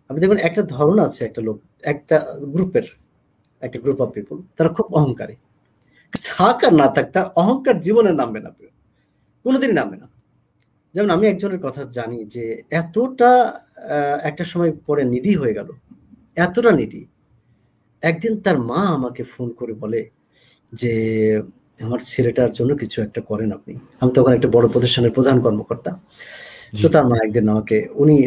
আপনি দেখবেন একটা ধরন আছে একটা লোক, একটা গ্রুপের, একটা গ্রুপ অফ পিপল তারা খুব অহংকারী। থাক আর না থাক তার অহংকার জীবনে নামবে না প্রিয়। কোনোদিনই নামবে না। যেমন আমি একজনের কথা জানি যে এতটা একটা সময় পরে নিডি হয়ে গেল। এতটা নিডি। একদিন তার মা আমাকে ফোন করে বলে যে, "আমার ছেলেটার জন্য কিছু একটা করেন আপনি।" আমি তখন একটা বড় প্রতিষ্ঠানের প্রধান কর্মকর্তা। তো জি। তার মা একদিন আমাকে উনি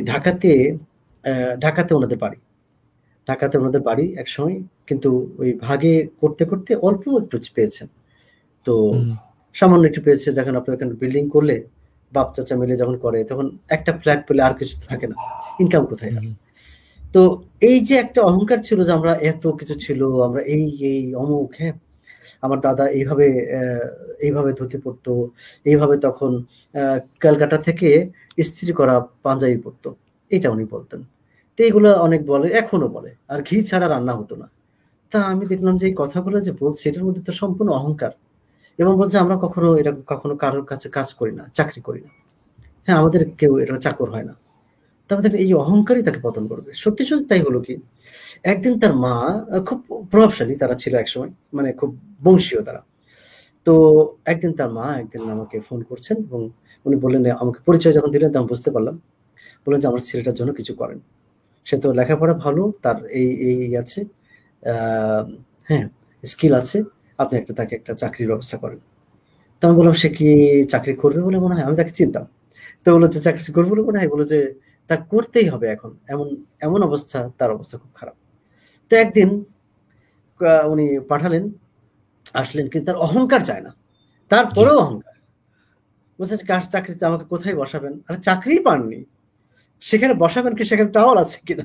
ঢাকাতে উনাদের বাড়ি। ঢাকাতে উনাদের বাড়ি একসময় কিন্তু ওই ভাগে করতে অল্প একটু পেয়েছেন। তো হুম, সামান্য একটু পেয়েছে দেখেন আপনার ওখানে বিল্ডিং করলে বাপ চাচা মিলে যখন করে তখন একটা ফ্ল্যাট পেলে আর কিছু তো থাকে না। ইনকাম কোথায় আর? হুম, তো এই যে একটা অহংকার ছিল যে আমরা এত কিছু ছিল, আমরা এই অমুক, হ্যাঁ? আমার দাদা এইভাবে ধুতি পড়তো, এইভাবে তখন আ ক্যালকাটা থেকে ইস্ত্রি করা পাঞ্জাবি পড়তো। এটা উনি বলতেন। তো এগুলো অনেক বলে, এখনো বলে। আর ঘি ছাড়া রান্না হতো না। তা আমি দেখলাম যে এই কথাগুলো যে বলছে এটার মধ্যে তো সম্পূর্ণ অহংকার। এবং বলছে আমরা কখনো কারোর কাছে কাজ করি না, চাকরি করি না। হ্যাঁ, আমাদের কেউ এটা চাকর হয় না। তারপর দেখেন এই অহংকারই তাকে পতন করবে। সত্যি তাই হলো কি? একদিন তার মা খুব প্রভাবশালী তারা ছিল একসময়। মানে খুব বংশীয় তারা। তো একদিন তার মা একদিন আমাকে ফোন করছেন এবং উনি বললেন আমাকে পরিচয় যখন দিলেন তখন বুঝতে পারলাম। বললেন যে, "আমার ছেলেটার জন্য কিছু করেন। সে তো লেখাপড়া ভালো, তার এই আছে, আ হ্যাঁ, স্কিল আছে। আপনি তাকে একটা চাকরির ব্যবস্থা করেন।" তো আমি বললাম, "সে কি চাকরি করবে বলে মনে হয়?" আমি তাকে চিনতাম। তো বলল যে, "চাকরি করবে বলে মনে হয়?" বলল যে, "তা করতেই হবে এখন। এমন অবস্থা, তার অবস্থা খুব খারাপ।" তো একদিন উনি পাঠালেন, আসলেন কিন্তু তার অহংকার যায় না। জি। তারপরেও অহংকার। বলছে যে, চাকরিতে আমাকে কোথায় বসাবেন?" আরে চাকরিই পাননি। সেখানে বসাবেন কি সেখানে টাওয়াল আছে কিনা?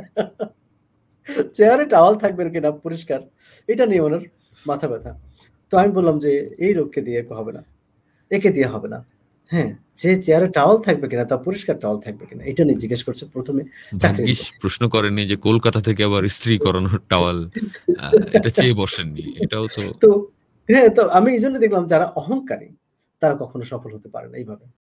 চেয়ারে টাওয়াল থাকবেন কিনা পরিষ্কার। এটা নিয়ে উনার মাথা ব্যাথা। তো আমি বললাম যে, "এই লোককে দিয়ে হবে না। একে দিয়ে হবে না।" হ্যাঁ? যে চেয়ারে টাওয়াল থাকবে কিনা, তা পরিষ্কার টাওয়াল থাকবে কিনা? এটা নিয়ে জিজ্ঞেস করছে ১ম এ চাকরির ভাগ্যিস লোক। প্রশ্ন করেননি যে কলকাতা থেকে আবার ইস্ত্রি করানোর টাওয়াল আ এটা চেয়ে বসেননি। এটাও তো তো হ্যাঁ, তো আমি এজন্য দেখলাম যারা অহংকারী তারা কখনো সফল হতে পারে না এইভাবে।